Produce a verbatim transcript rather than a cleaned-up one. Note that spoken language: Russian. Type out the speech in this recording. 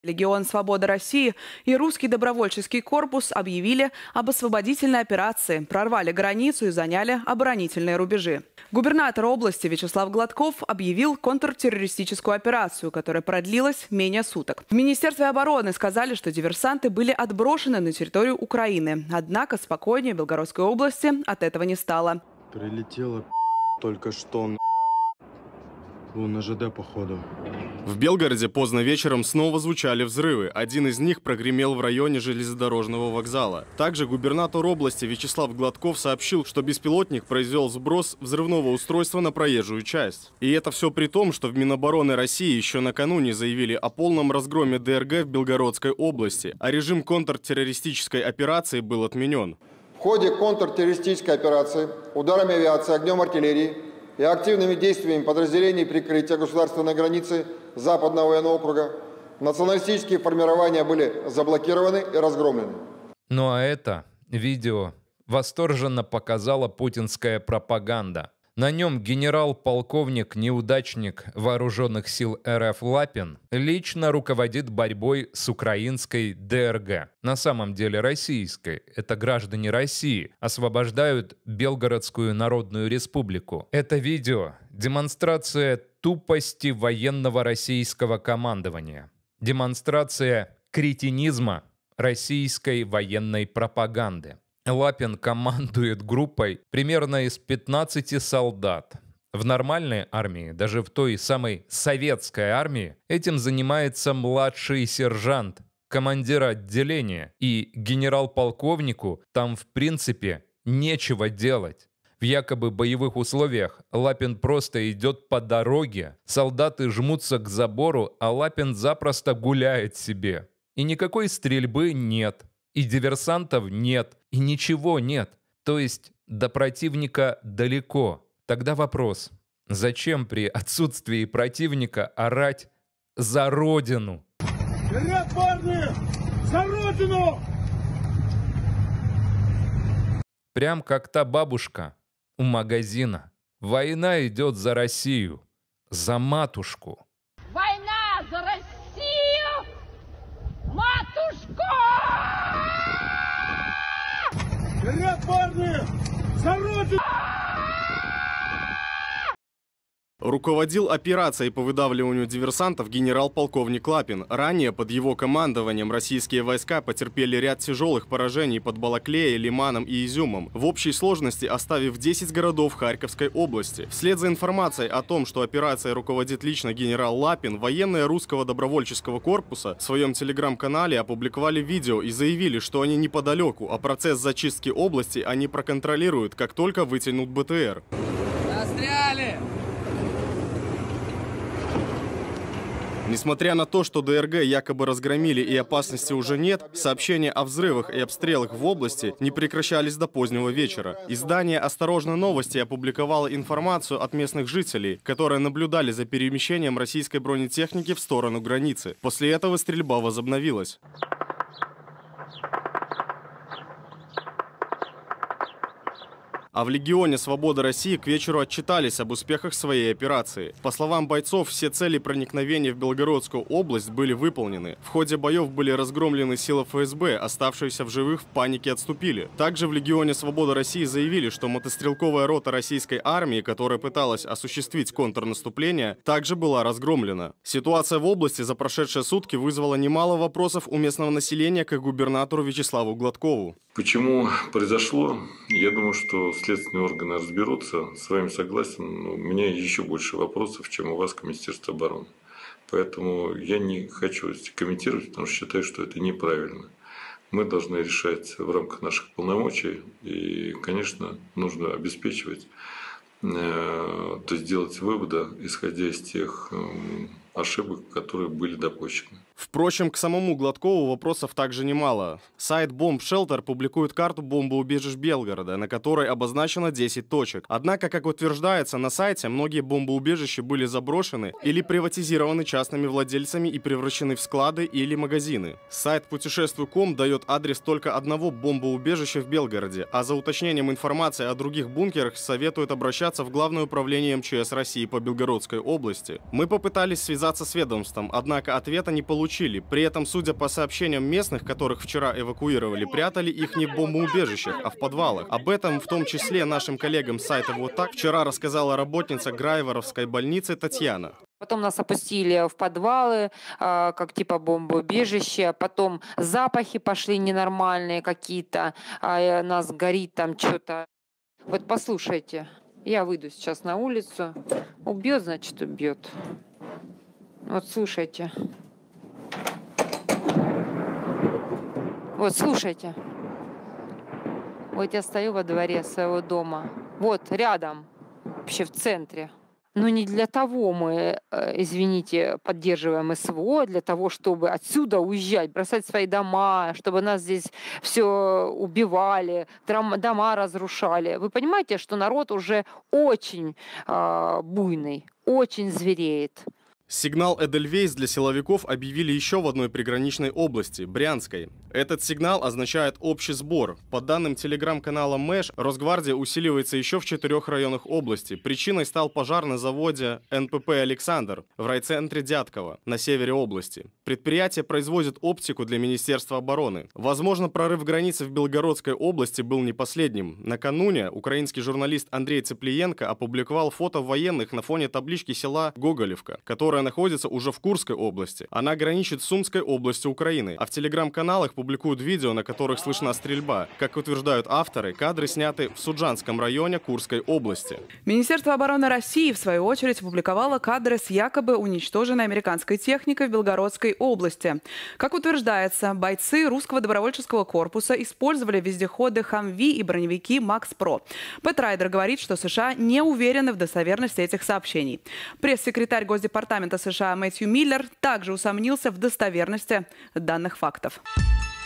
Легион «Свобода России» и Русский добровольческий корпус объявили об освободительной операции, прорвали границу и заняли оборонительные рубежи. Губернатор области Вячеслав Гладков объявил контртеррористическую операцию, которая продлилась менее суток. В Министерстве обороны сказали, что диверсанты были отброшены на территорию Украины. Однако спокойнее в Белгородской области от этого не стало. Прилетело только что на ЖД, походу. В Белгороде поздно вечером снова звучали взрывы. Один из них прогремел в районе железнодорожного вокзала. Также губернатор области Вячеслав Гладков сообщил, что беспилотник произвел сброс взрывного устройства на проезжую часть. И это все при том, что в Минобороны России еще накануне заявили о полном разгроме ДРГ в Белгородской области, а режим контртеррористической операции был отменен. В ходе контртеррористической операции ударами авиации, огнем артиллерии и активными действиями подразделений прикрытия государственной границы Западного военного округа националистические формирования были заблокированы и разгромлены. Ну а это видео восторженно показала путинская пропаганда. На нем генерал-полковник-неудачник вооруженных сил РФ Лапин лично руководит борьбой с украинской ДРГ. На самом деле российской. Это граждане России освобождают Белгородскую Народную Республику. Это видео – демонстрация тупости военного российского командования. Демонстрация кретинизма российской военной пропаганды. Лапин командует группой примерно из пятнадцати солдат. В нормальной армии, даже в той самой советской армии, этим занимается младший сержант, командир отделения, и генерал-полковнику там в принципе нечего делать. В якобы боевых условиях Лапин просто идет по дороге, солдаты жмутся к забору, а Лапин запросто гуляет себе. И никакой стрельбы нет. И диверсантов нет, и ничего нет. То есть до противника далеко. Тогда вопрос, зачем при отсутствии противника орать «За Родину»? Вперед, парни! За Родину! Прям как та бабушка у магазина. Война идет за Россию, за матушку. Война за Россию! Матушку! Вперед, парни! За Родину! Руководил операцией по выдавливанию диверсантов генерал-полковник Лапин. Ранее под его командованием российские войска потерпели ряд тяжелых поражений под Балаклеей, Лиманом и Изюмом, в общей сложности оставив десять городов Харьковской области. Вслед за информацией о том, что операцией руководит лично генерал Лапин, военные Русского добровольческого корпуса в своем телеграм-канале опубликовали видео и заявили, что они неподалеку, а процесс зачистки области они проконтролируют, как только вытянут БТР. Застряли! Несмотря на то, что ДРГ якобы разгромили и опасности уже нет, сообщения о взрывах и обстрелах в области не прекращались до позднего вечера. Издание «Осторожно, новости» опубликовало информацию от местных жителей, которые наблюдали за перемещением российской бронетехники в сторону границы. После этого стрельба возобновилась. А в Легионе «Свобода России» к вечеру отчитались об успехах своей операции. По словам бойцов, все цели проникновения в Белгородскую область были выполнены. В ходе боев были разгромлены силы ФСБ, оставшиеся в живых в панике отступили. Также в Легионе «Свобода России» заявили, что мотострелковая рота российской армии, которая пыталась осуществить контрнаступление, также была разгромлена. Ситуация в области за прошедшие сутки вызвала немало вопросов у местного населения к губернатору Вячеславу Гладкову. Почему произошло? Я думаю, что следственные органы разберутся. С вами согласен, но у меня еще больше вопросов, чем у вас к Министерству обороны. Поэтому я не хочу комментировать, потому что считаю, что это неправильно. Мы должны решать в рамках наших полномочий. И, конечно, нужно обеспечивать, то есть делать выводы, исходя из тех ошибок, которые были допущены. Впрочем, к самому Гладкову вопросов также немало. Сайт Bomb Shelter публикует карту бомбоубежищ Белгорода, на которой обозначено десять точек. Однако, как утверждается на сайте, многие бомбоубежища были заброшены или приватизированы частными владельцами и превращены в склады или магазины. Сайт путешествуй точка ком дает адрес только одного бомбоубежища в Белгороде, а за уточнением информации о других бункерах советует обращаться в Главное управление эм че эс России по Белгородской области. Мы попытались связаться связаться с ведомством, однако ответа не получили. При этом, судя по сообщениям местных, которых вчера эвакуировали, прятали их не в бомбоубежищах, а в подвалах. Об этом, в том числе нашим коллегам с сайта «Вот так», вчера рассказала работница Грайворовской больницы Татьяна. Потом нас опустили в подвалы, как типа бомбоубежище. Потом запахи пошли ненормальные какие-то. А нас горит там что-то. Вот послушайте. Я выйду сейчас на улицу. Убьет, значит, убьет. Вот слушайте. Вот слушайте. Вот я стою во дворе своего дома. Вот рядом, вообще в центре. Но не для того мы, извините, поддерживаем СВО, для того, чтобы отсюда уезжать, бросать свои дома, чтобы нас здесь все убивали, дома разрушали. Вы понимаете, что народ уже очень э, буйный, очень звереет. Сигнал «Эдельвейс» для силовиков объявили еще в одной приграничной области – Брянской. Этот сигнал означает общий сбор. По данным телеграм-канала Мэш, Росгвардия усиливается еще в четырех районах области. Причиной стал пожар на заводе эн пэ пэ «Александр» в райцентре Дятково на севере области. Предприятие производит оптику для Министерства обороны. Возможно, прорыв границы в Белгородской области был не последним. Накануне украинский журналист Андрей Цыплиенко опубликовал фото военных на фоне таблички села Гоголевка, которая находится уже в Курской области. Она граничит с Сумской областью Украины, а в телеграм-каналах публикуют видео, на которых слышна стрельба. Как утверждают авторы, кадры сняты в Суджанском районе Курской области. Министерство обороны России, в свою очередь, опубликовало кадры с якобы уничтоженной американской техникой в Белгородской области. Как утверждается, бойцы русского добровольческого корпуса использовали вездеходы «Хамви» и броневики «Макс Про». Пэт Райдер говорит, что США не уверены в достоверности этих сообщений. Пресс-секретарь Госдепартамента США Мэтью Миллер также усомнился в достоверности данных фактов.